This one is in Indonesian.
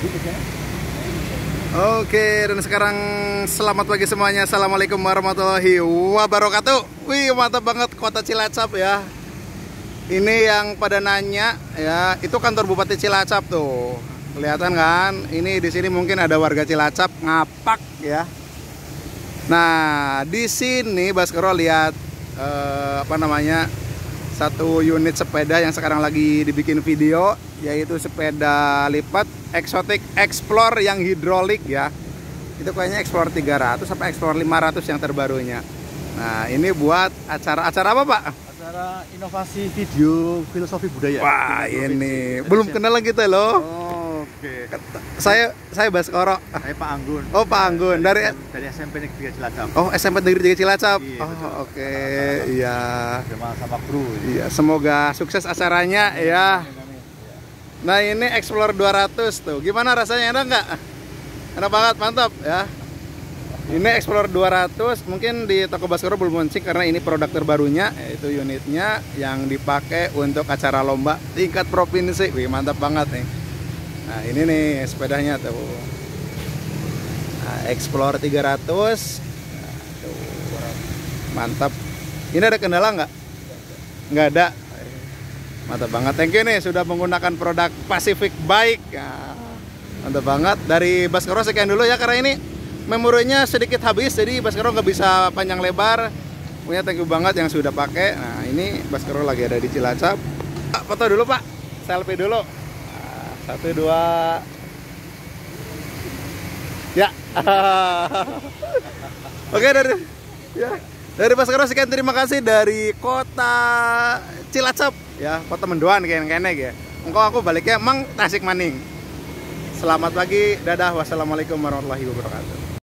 Oke, dan sekarang selamat pagi semuanya. Assalamualaikum warahmatullahi wabarakatuh. Wih, mantap banget kota Cilacap ya. Ini yang pada nanya ya, itu kantor Bupati Cilacap tuh. Kelihatan kan? Ini di sini mungkin ada warga Cilacap ngapak ya. Nah, di sini Baskoro lihat satu unit sepeda yang sekarang lagi dibikin video, yaitu sepeda lipat Exotic Explore yang hidrolik ya. Itu kayaknya Explore 300 sampai Explore 500 yang terbarunya. Nah, ini buat acara apa, Pak? Acara inovasi video filosofi budaya. Wah, ini belum kenalan kita loh. Oke. Saya Baskoro. Saya Pak Anggun. Oh, Pak Anggun dari SMP Negeri 3 Cilacap. Oh, SMP Negeri 3 Cilacap. Iya, Oh, oke. Iya. Sama kru. Iya, semoga sukses acaranya ya. Nah, ini Explore 200 tuh. Gimana rasanya, enak nggak? Enak banget, mantap ya. Ini Explore 200 mungkin di toko Baskoro belum launching karena ini produk terbarunya, yaitu unitnya yang dipakai untuk acara lomba tingkat provinsi. Wih, mantap banget nih. Nah, ini nih sepedanya tuh. Nah, Explore 300. Nah, tuh. Mantap. Ini ada kendala nggak? Nggak ada. Mantap banget. Thank you nih sudah menggunakan produk Pacific Bike. Nah, mantap banget. Dari Baskoro sekian dulu ya, karena ini memorinya sedikit habis, jadi Baskoro nggak bisa panjang lebar. Punya thank you banget yang sudah pakai. Nah, ini Baskoro lagi ada di Cilacap. Pak, foto dulu Pak, selfie dulu. Nah, 1, 2. Ya. Oke, dari Baskoro sekian, terima kasih dari kota Cilacap ya, kota Mendoan kayaknya ya. Engkau aku baliknya emang Tasikmaning. Selamat pagi, dadah, wassalamualaikum warahmatullahi wabarakatuh.